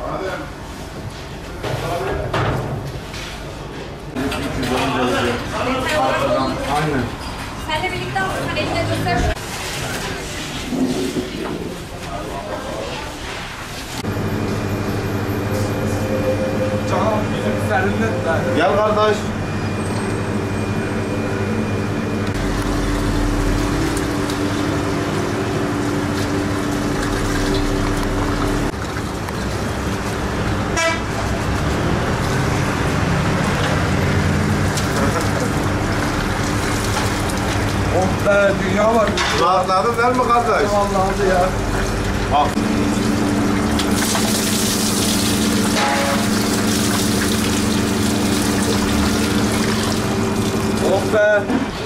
Aynen. Seninle birlikte alsın. Eline göster. Canım bizim serinletler. Gel kardeş. Oh be, dünya var. Rahatladın değil mi kardeş? Vallahi ya. Al. Oh be.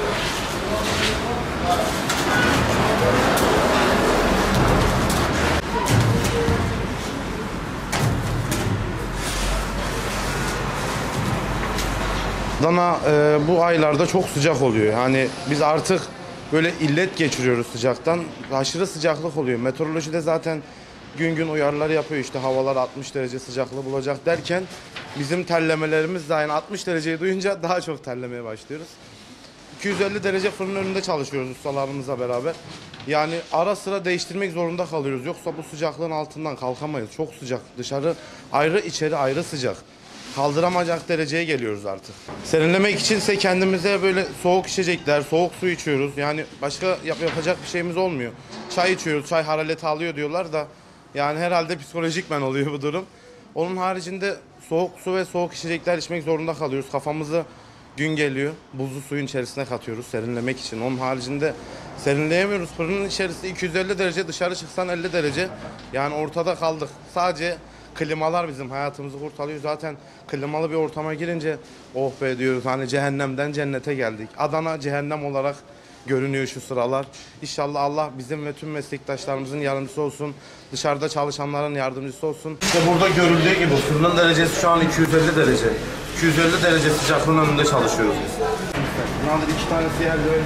Adana bu aylarda çok sıcak oluyor. Hani biz artık böyle illet geçiriyoruz sıcaktan. Aşırı sıcaklık oluyor. Meteorolojide zaten gün gün uyarılar yapıyor. İşte havalar 60 derece sıcaklığı bulacak derken bizim terlemelerimiz de aynı 60 dereceyi duyunca daha çok terlemeye başlıyoruz. 250 derece fırının önünde çalışıyoruz ustalarımızla beraber. Yani ara sıra değiştirmek zorunda kalıyoruz. Yoksa bu sıcaklığın altından kalkamayız. Çok sıcak. Dışarı ayrı, içeri ayrı sıcak. Kaldıramayacak dereceye geliyoruz artık. Serinlemek içinse kendimize böyle soğuk içecekler, soğuk su içiyoruz. Yani başka yapacak bir şeyimiz olmuyor. Çay içiyoruz, çay harareti alıyor diyorlar da yani herhalde psikolojikmen oluyor bu durum. Onun haricinde soğuk su ve soğuk içecekler içmek zorunda kalıyoruz. Kafamızı gün geliyor, buzlu suyun içerisine katıyoruz serinlemek için. Onun haricinde serinleyemiyoruz. Fırının içerisi 250 derece, dışarı çıksan 50 derece. Yani ortada kaldık. Sadece klimalar bizim hayatımızı kurtarıyor. Zaten klimalı bir ortama girince oh be diyoruz, hani cehennemden cennete geldik. Adana cehennem olarak görünüyor şu sıralar. İnşallah Allah bizim ve tüm meslektaşlarımızın yardımcısı olsun. Dışarıda çalışanların yardımcısı olsun. İşte burada görüldüğü gibi fırının derecesi şu an 250 derece. 250 derece sıcaklığın önünde çalışıyoruz biz. Nadir 2 tanesi yerli öyle.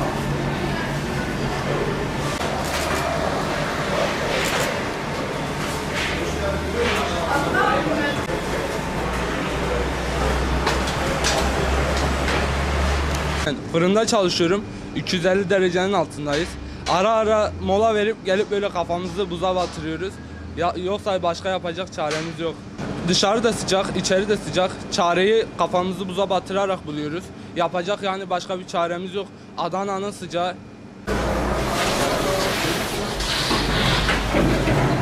Fırında çalışıyorum. 250 derecenin altındayız. Ara ara mola verip gelip böyle kafamızı buza batırıyoruz. Yoksa başka yapacak çaremiz yok. Dışarı da sıcak, içeri de sıcak. Çareyi kafamızı buza batırarak buluyoruz. Yapacak yani başka bir çaremiz yok. Adana'nın sıcağı.